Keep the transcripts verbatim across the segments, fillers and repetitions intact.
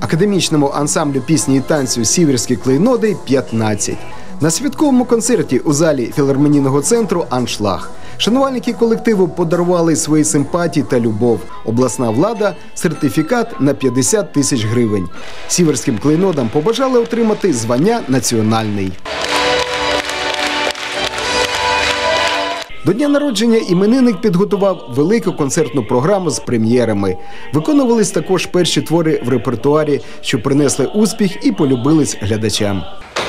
Академічному ансамблю пісні і танцю «Сіверські клейноди» п'ятнадцять. На святковому концерті у залі філармонійного центру «Аншлаг» шанувальники колективу подарували свої симпатії та любов. Обласна влада – сертифікат на п'ятдесят тисяч гривень. Сіверським клейнодам побажали отримати звання «Національний». До дня народження іменинник підготував велику концертну програму з прем'єрами. Виконувались також перші твори в репертуарі, що принесли успіх і полюбились глядачам.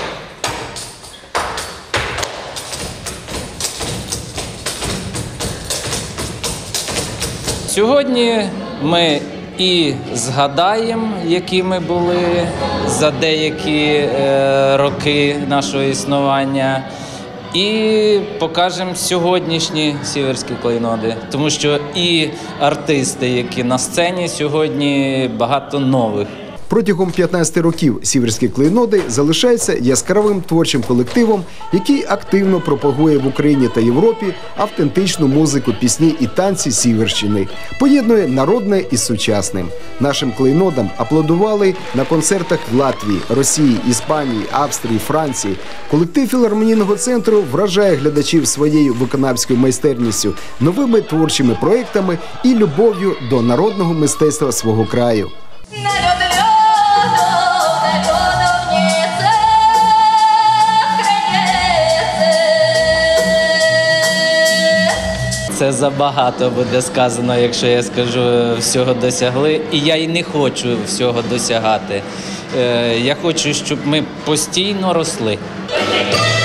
Сьогодні ми і згадаємо, які ми були за деякі е, роки нашого існування, і покажемо сьогоднішні сіверські клейноди. Тому що і артисти, які на сцені сьогодні, багато нових. Протягом п'ятнадцяти років «Сіверські клейноди» залишаються яскравим творчим колективом, який активно пропагує в Україні та Європі автентичну музику, пісні і танці Сіверщини, поєднує народне із сучасним. Нашим клейнодам аплодували на концертах в Латвії, Росії, Іспанії, Австрії, Франції. Колектив філармонійного центру вражає глядачів своєю виконавською майстерністю, новими творчими проєктами і любов'ю до народного мистецтва свого краю. Це забагато буде сказано, якщо я скажу, всього досягли. І я і не хочу всього досягати. Я хочу, щоб ми постійно росли.